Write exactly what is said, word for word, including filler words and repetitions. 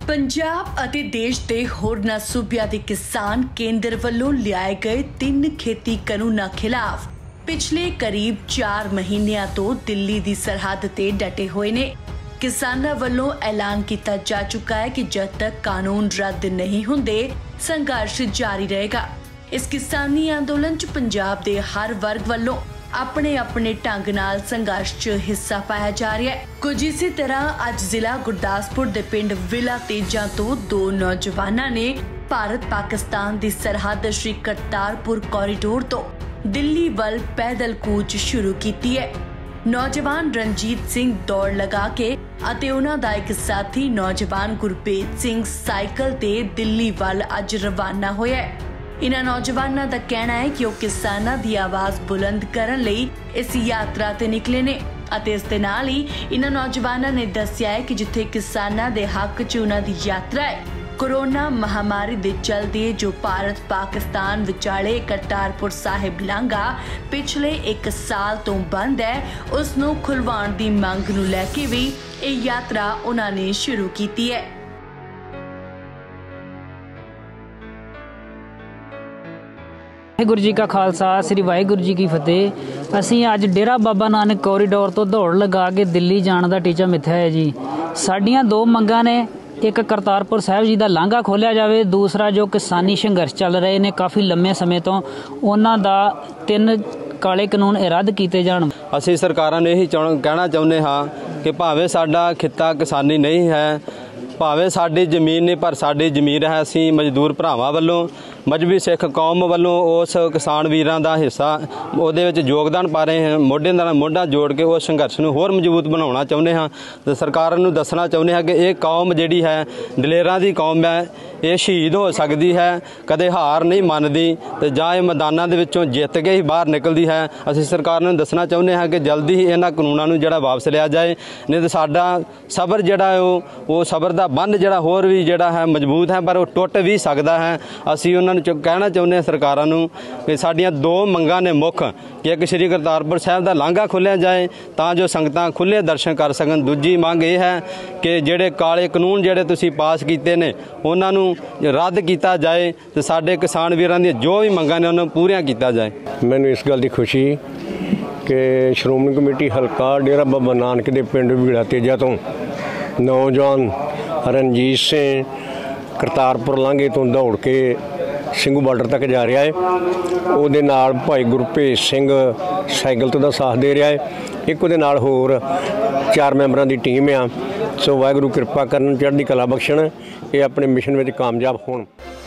पंजाब ਅਤੇ ਦੇਸ਼ ਦੇ ਹੋਰਨਾਂ ਸੂਬਿਆਂ ਦੇ ਕਿਸਾਨ ਕੇਂਦਰ ਵੱਲੋਂ ਲਿਆਏ ਗਏ ਤਿੰਨ ਖੇਤੀ ਕਾਨੂੰਨਾਂ ਖਿਲਾਫ ਪਿਛਲੇ ਕਰੀਬ ਚਾਰ ਮਹੀਨਿਆਂ ਤੋਂ ਦਿੱਲੀ ਦੀ ਸਰਹੱਦ ਤੇ ਡਟੇ ਹੋਏ ਨੇ। ਕਿਸਾਨਾਂ ਵੱਲੋਂ ਐਲਾਨ ਕੀਤਾ ਜਾ ਚੁੱਕਾ ਹੈ ਕਿ ਜਦ ਤੱਕ ਕਾਨੂੰਨ ਰੱਦ ਨਹੀਂ ਹੁੰਦੇ ਸੰਘਰਸ਼ ਜਾਰੀ ਰਹੇਗਾ। ਇਸ ਕਿਸਾਨੀ ਅੰਦੋਲਨ 'ਚ ਪੰਜਾਬ ਦੇ ਹਰ ਵਰਗ ਵੱਲੋਂ अपने अपने ढंग नाल संघर्ष च हिस्सा पाया जा रहा है। कुछ इसी तरह अज जिला गुरदासपुर दे पिंड विला तेजा तो दो नौजवानों ने भारत पाकिस्तान दी सरहद श्री करतारपुर कॉरीडोर तो दिल्ली वल पैदल कूच शुरू की है। नौजवान रणजीत सिंह दौड़ लगा के अते उन्हां दा एक साथी नौजवान गुरबेज सिंह साइकिल ते दिल्ली वल अज रवाना होया है। इन्हां नौजवानों का कहना है कि वह किसानों की आवाज़ बुलंद करने लई इस यात्रा ते निकले ने अते इस दे नाल ही इन्हां नौजवानों ने दस्सिया है कि जिथे किसानों के हक च उन्हां दी यात्रा है, कोरोना महामारी दे चलदे जो भारत पाकिस्तान विचाले करतारपुर साहिब लांघा पिछले एक साल तो बंद है, उसनूं खुलवाउण दी मंग नूं लैके भी यह यात्रा उन्हां ने शुरू की है। वाहिगुरू जी का खालसा श्री वाहिगुरू जी की फतेह। असी अज डेरा बाबा नानक कॉरीडोर तो दौड़ लगा के दिल्ली जाने का टीचा मिथ्या है जी। साडियां दो मंगां ने, एक करतारपुर साहिब जी का लांघा खोलिया जाए, दूसरा जो किसानी संघर्ष चल रहे ने काफ़ी लंबे समय तो उन्हां दा तीन काले कानून रद्द किए जाण। असी सरकारां ने यही कहना चाहुंदे हाँ कि भावें साडा खिता किसानी नहीं है, भावें साडी जमीन नहीं पर साडी जमीन है। असी मजदूर भरावां वल्लों मजहबी सिख कौम वालों उस किसान वीरां दा हिस्सा उहदे विच योगदान पा रहे हैं। मोढे नाल मोढा जोड़ के उस संघर्ष नूं होर मजबूत बनाउणा चाहुंदे हाँ ते सरकार नूं दसना चाहुंदे हाँ कि ये कौम जिहड़ी है दलेरां दी कौम है, ये शहीद हो सकती है, कदे हार नहीं मनदी ते जां इह मैदानां दे विचों जित के ही बाहर निकलदी है। असीं सरकार नूं दसना चाहुंदे हाँ कि जल्दी ही इन्हां कानूनां नूं जिहड़ा वापस लिया जाए, नहीं तो साडा सबर जिहड़ा है वो सबर दा बंध जिहड़ा होर भी जिहड़ा है मजबूत है पर वो टुट भी सकदा है। असीं उन्हां नूं कहना चाहुंदे हाँ सरकारां नूं कि साडीआं दो मंगां ने मुख कि एक श्री करतारपुर साहिब दा लांघा खोलिया जाए तां जो संगतां खुले दर्शन कर सकन। दूजी मंग ये है कि जिहड़े काले कानून जिहड़े तुसीं पास कीते ने उन्हां नूं रद्द किया जाए तो साडे किसान वीरां दी जो भी मंगां ने उन्हां पूरीआं कीता जाए। मैनूं इस गल दी खुशी कि श्रोमणी कमेटी हलका डेरा बाबा नानक दे पिंड विला तेजा तो नौजवान रणजीत सिंह करतारपुर लांघे तो दौड़ के ਸਿੰਘੂ ਬਾਰਡਰ तक जा रहा है। ਉਹਦੇ ਨਾਲ ਭਾਈ ਗੁਰਭੇਜ ਸਿੰਘ ਸਾਈਕਲ ਤੋਂ ਦਾ ਸਾਥ ਦੇ ਰਿਹਾ ਹੈ। ਇੱਕ ਉਹਦੇ ਨਾਲ ਹੋਰ ਚਾਰ ਮੈਂਬਰਾਂ ਦੀ ਟੀਮ ਆ। ਸੋ ਵਾਹਿਗੁਰੂ ਕਿਰਪਾ ਕਰਨ, ਚੜ੍ਹਦੀ ਕਲਾ ਬਖਸ਼ਣ, ਇਹ ਆਪਣੇ ਮਿਸ਼ਨ ਵਿੱਚ ਕਾਮਯਾਬ ਹੋਣ।